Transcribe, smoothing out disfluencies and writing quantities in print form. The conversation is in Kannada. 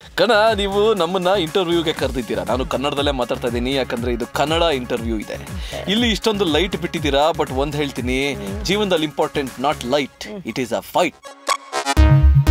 ಕಣ ನೀವು ನಮ್ಮನ್ನ ಇಂಟರ್ವ್ಯೂಗೆ ಕರೆದಿದ್ದೀರಾ. ನಾನು ಕನ್ನಡದಲ್ಲೇ ಮಾತಾಡ್ತಾ ಇದ್ದೀನಿ, ಯಾಕಂದ್ರೆ ಇದು ಕನ್ನಡ ಇಂಟರ್ವ್ಯೂ ಇದೆ. ಇಲ್ಲಿ ಇಷ್ಟೊಂದು ಲೈಟ್ ಬಿಟ್ಟಿದ್ದೀರಾ, ಬಟ್ ಒಂದ್ ಹೇಳ್ತೀನಿ, ಜೀವನದಲ್ಲಿ important not light, it is a fight.